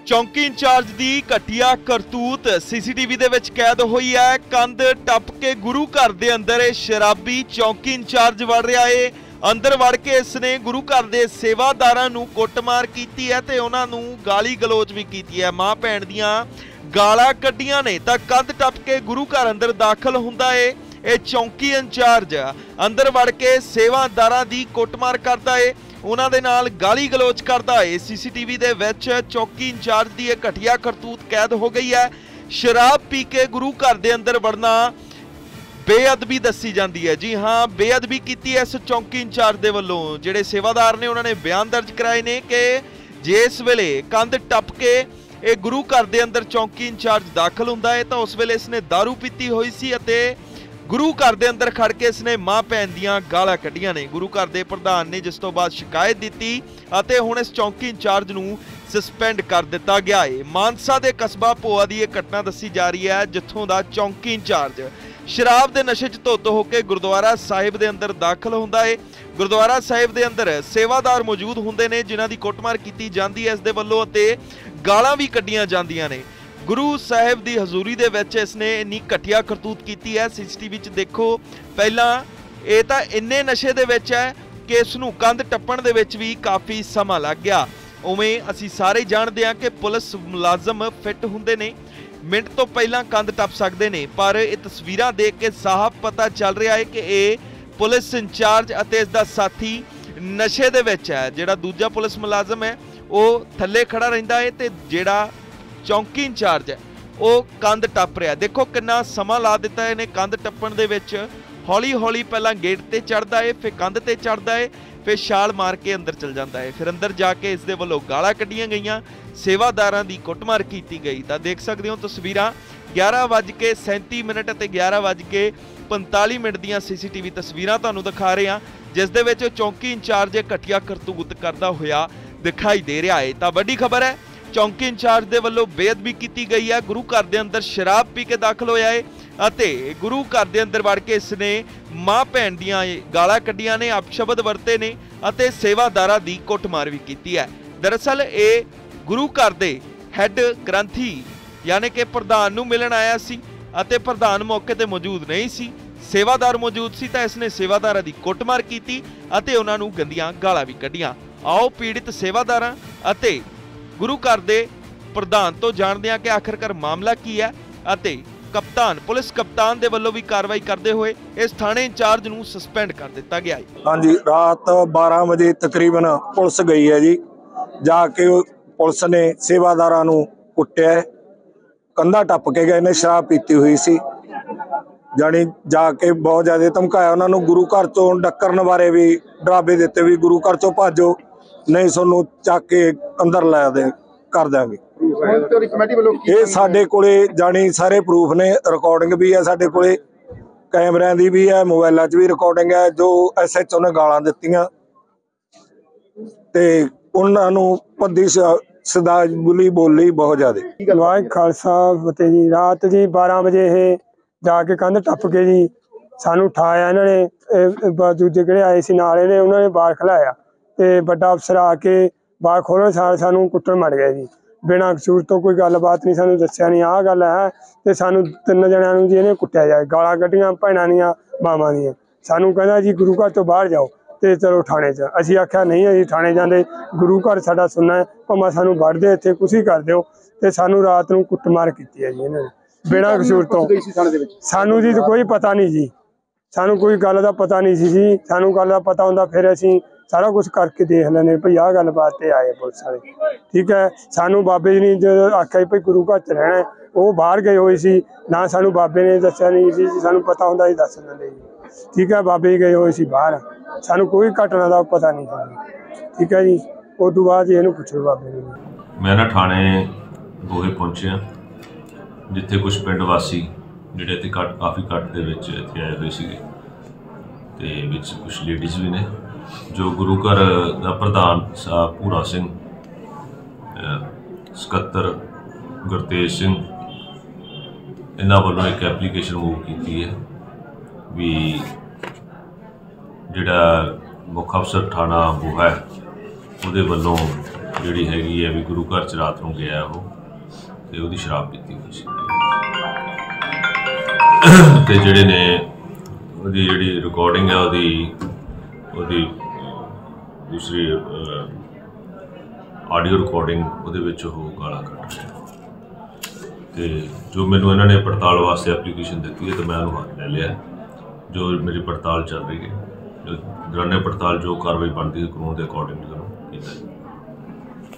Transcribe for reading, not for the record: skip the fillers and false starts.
चौकी इंचार्ज दी घटिया करतूत सीसीटीवी दे विच कैद हुई है। कंध टप के गुरु घर दे अंदर शराबी चौकी इंचार्ज वड़ रहा है। अंदर वड़ के इसने गुरु घर दे सेवादारां नूं कुੱਟਮਾਰ कीती है ते उन्हां नूं गाली गलोच भी कीती है। मां भैण दियां गालां कड्डियां ने तां कंध टप के गुरु घर अंदर दाखल हुंदा है। ਇਹ चौकी इंचार्ज अंदर वड़ के सेवादारां दी कुੱਟਮਾਰ करदा है, उन्हां दे नाल गाली गलोच करदा है। सीसीटीवी दे विच चौकी इंचार्ज दी एक घटिया करतूत कैद हो गई है। शराब पी के गुरु घर दे अंदर वड़ना बेअदबी दसी जाती है। जी हाँ, बेअदबी की इस चौकी इंचार्ज दे वल्लों। जिहड़े सेवादार ने उन्होंने बयान दर्ज कराए ने कि जिस वेले कंध टप के ये गुरु घर दे अंदर चौकी इंचार्ज दाखल हुंदा है तो उस वेले इसने दारू पीती हुई सी अते गुरु घर दे अंदर खड़ के इसने मां भैन दियां गालां कड्डियां ने। गुरु घर दे प्रधान ने जिस तो बाद शिकायत दी अते हुण इस चौकी इंचार्ज नूं सस्पेंड कर दिता गया है। मानसा दे कस्बा भोआ दी यह घटना दसी जा रही है जिथों दा चौकी इंचार्ज शराब दे नशे च धुत होकर गुरुद्वारा साहिब दे अंदर दाखल हुंदा है। गुरुद्वारा साहिब दे अंदर सेवादार मौजूद हुंदे ने जिन्हां दी कुੱਟਮਾਰ कीती जांदी है इस दे वल्लों अते गालां भी कड्डियां जांदियां ने। गुरु साहिब दी हजूरी दे विच इसने इन्नी घटिया करतूत कीती है। सीसीटीवी च देखो, पहला ये तां इन्ने नशे दे विच है कि इस नूं कंध टप्पण दे विच भी काफ़ी समा लग गया। उवें असीं सारे जाणदे हां कि पुलिस मुलाजम फिट हुंदे ने, मिंट तो पहलां कंध टप सकदे ने, पर ये तस्वीरां देख के साफ पता चल रहा है कि ये पुलिस इंचार्ज अते इसदा साथी नशे दे विच है। जिहड़ा दूजा पुलिस मुलाजम है वो थल्ले खड़ा रहिंदा है ते जिहड़ा चौकी इंचार्ज है वो कंध टप रहा। देखो कितना समा ला दिता इन्हें कंध टप्पण दे विच। हौली हौली पहला गेट ते चढ़दा है, फिर कंध ते चढ़दा है, फिर छाल मार के अंदर चल जाता है। फिर अंदर जाके इस दे वल्लों गालां कड्डियां गईयां, सेवादारां दी कुੱਟਮਾਰ कीती गई। तां देख सकदे हो तस्वीरां 11:37 अते 11:45 दियां सीसीटीवी तस्वीरां तुहानूं दिखा रहे हां जिस दे विच चौकी इंचार्ज घटिया करतूत करदा होया दिखाई दे रहा है। तां वड्डी खबर है, चौकी इंचार्ज दे वल्लों बेअदबी की गई है। गुरु घर दे अंदर शराब पी के दाखल होया है अते गुरु घर दे अंदर वड़ के इसने मां भैन दियां गालां कड्डियां ने, अपशब्द वरते ने अते सेवादारां दी कुੱਟਮਾਰ भी की है। दरअसल ये गुरु घर दे हैड ग्रंथी यानी कि प्रधान नूं मिलण आया सी अते प्रधान मौके ते मौजूद नहीं सी, सेवादार मौजूद सी तां इसने सेवादारां दी कुੱਟਮਾਰ की अते उन्हां नूं गंदियां गालां भी कड्डियां। आओ पीड़ित सेवादारां अते गुरु घर दे प्रधान तो जानते हैं कि आखिरकार मामला की है अते कप्तान पुलिस कप्तान दे वल्लों भी कार्रवाई करते हुए इस थाने इंचार्ज नूं सस्पेंड कर दिता गया है। हाँ जी, रात 12 बजे तकरीबन पुलिस गई है जी। जाके पुलिस ने सेवादारां नूं कुੱਟਿਆ, कंधा टप के गए ने, शराब पीती हुई सी। जानी जाके बहुत ज्यादा धमकाया उन्होंने। गुरु घर चों डक्करन बारे भी डरावे दिते भी गुरु घर चों भाजो नहीं सोनू चक के अंदर लै दे कर देंगे। ये साडे कोले जानी सारे प्रूफ ने, रिकॉर्डिंग भी है साडे कोले, कैमरिਆਂ ਦੀ भी है, मोबाइलों च भी रिकॉर्डिंग है। जो SHO ने गालां दित्तियां ते उन्हां नूं भद्दी सदाबुली बोली बहुत ज्यादा। वाहिगुरू खालसा फतेह जी। रात जी 12 बजे ये जाके कंध टप के जी सानू उठाया इन्होंने। दूजे किहड़े आए सी नाल ने उन्होंने बाहर खिलाया ते बड़ा अफसर आके बाहर खोलण सार सानू कुੱਟਣ मर गया जी। बिना कसूर तो कोई गलबात नहीं, सानू दस्सिया नहीं आह गल है ते सानू 3 जणियां नूं जी इहने कुੱਟਿਆ जाए। गालां कड्डियां भैणां दियां मावां दियां। सानू कहंदा जी गुरु घर तो बाहर जाओ ते चलो थाने च। असीं आख्या नहीं असीं थाने जांदे, गुरु घर साडा सुनना है, भावें सानू वढ़ दे इत्थे कुछ ही कर दिओ। ते सानू रात नूं कुੱਟਮਾਰ कीती है जी इन्हां ने बिना कसूर तो। सानू जी कोई पता नहीं जी, सानू कोई गल दा पता नहीं सी जी। सानू गल दा पता हुंदा फिर असीं सारा कुछ करके देख लैने भई आह गल बात ते आए पुलिस वाले। ठीक है, सानू बाबे जी ने जो आख्या भई गुरु घर च रहना वो बाहर गए हुए सी ना, सानू बाबे ने दस्सिया नहीं सी। सानू पता हुंदा सी दस दिंदे जी। ठीक है, बाबे जी गए हुए सी बाहर, सानू कोई घटना का पता नहीं था। ठीक है जी, उस तो बाद इहनूं पुछो बाबे ने। मैं ना थाने गोहे पहुंचे जिथे कुछ पिंड वासी जिहड़े ते काफ़ी घट दे विच इत्थे आए हुए सीगे ते विच कुछ लेडीज़ भी ने। जो गुरु घर का प्रधान साहब भूरा सिंह, सकत्तर गुरतेज सिंह, इन्हां वालों एक एप्लीकेशन मूव की है भी जिहड़ा मुख अफसर थाना बूहा है उहदे वल्लों ਜਿਹੜੀ ਹੈਗੀ ਹੈ ਵੀ ਗੁਰੂ ਘਰ 'ਚ ਰਾਤ ਨੂੰ ਗਿਆ ਉਹ ਤੇ ਉਹਦੀ ਸ਼ਰਾਬ ਪੀਤੀ ਹੋਈ ਸੀ ਤੇ ਜਿਹੜੇ ਨੇ ਉਹਦੀ ਜਿਹੜੀ ਰਿਕਾਰਡਿੰਗ ਹੈ ਉਹਦੀ ਦੂਸਰੀ ਆਡੀਓ ਰਿਕਾਰਡਿੰਗ ਉਹਦੇ ਵਿੱਚ ਉਹ ਗਾਲਾਂ ਕੱਢ ਰਿਹਾ ਤੇ ਜੋ ਮੈਨੂੰ ਇਹਨਾਂ ਨੇ ਪੜਤਾਲ ਵਾਸਤੇ ਐਪਲੀਕੇਸ਼ਨ ਦਿੱਤੀ ਹੈ ਤੇ ਮੈਂ ਉਹਨੂੰ ਹੱਥ ਲੈ ਲਿਆ। ਜੋ ਮੇਰੀ ਪੜਤਾਲ ਚੱਲ ਰਹੀ ਹੈ, ਜੋ ਦੌਰਾਨੇ ਪੜਤਾਲ ਜੋ ਕਾਰਵਾਈ ਬਣਦੀ ਹੈ ਕਾਨੂੰਨ ਦੇ ਅਕੋਰਡਿੰਗ ਉਹਨੂੰ ਕੀਤਾ।